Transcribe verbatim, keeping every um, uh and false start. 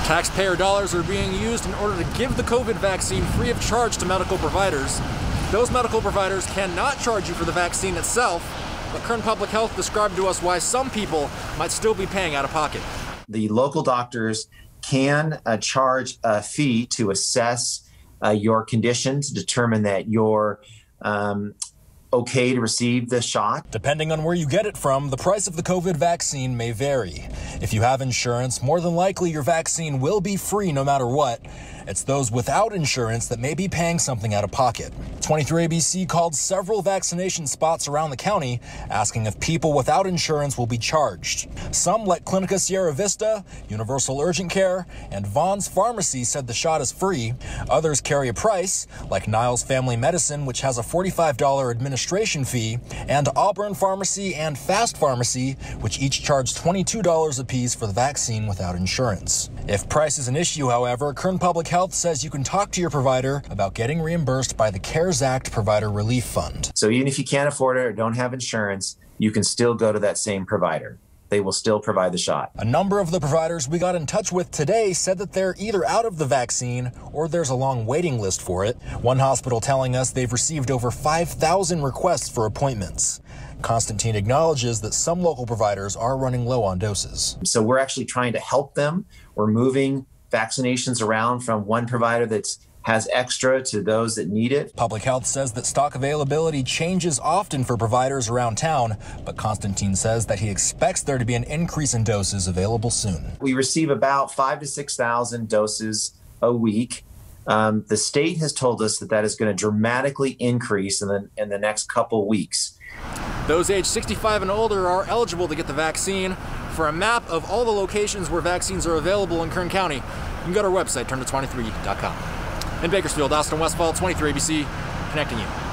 Taxpayer dollars are being used in order to give the COVID vaccine free of charge to medical providers. Those medical providers cannot charge you for the vaccine itself, but Kern Public Health described to us why some people might still be paying out of pocket. The local doctors can uh, charge a fee to assess uh, your conditions, determine that you're um, okay to receive the shot. Depending on where you get it from, the price of the COVID vaccine may vary. If you have insurance, more than likely your vaccine will be free no matter what. It's those without insurance that may be paying something out of pocket. twenty-three A B C called several vaccination spots around the county, asking if people without insurance will be charged. Some, like Clinica Sierra Vista, Universal Urgent Care, and Vaughn's Pharmacy, said the shot is free. Others carry a price, like Niles Family Medicine, which has a forty-five dollar administration fee, and Auburn Pharmacy and Fast Pharmacy, which each charge twenty-two dollars apiece for the vaccine without insurance. If price is an issue, however, Kern Public Health says you can talk to your provider about getting reimbursed by the CARES Act Provider Relief Fund. So even if you can't afford it or don't have insurance, you can still go to that same provider. They will still provide the shot. A number of the providers we got in touch with today said that they're either out of the vaccine or there's a long waiting list for it. One hospital telling us they've received over five thousand requests for appointments. Constantine acknowledges that some local providers are running low on doses. So we're actually trying to help them. We're moving vaccinations around from one provider that's has extra to those that need it. Public Health says that stock availability changes often for providers around town, but Constantine says that he expects there to be an increase in doses available soon. We receive about five to six thousand doses a week. Um, the state has told us that that is going to dramatically increase in the in the next couple weeks. Those aged sixty-five and older are eligible to get the vaccine. For a map of all the locations where vaccines are available in Kern County, you can go to our website, turn to twenty-three dot com. In Bakersfield, Austin Westfall, twenty-three A B C, connecting you.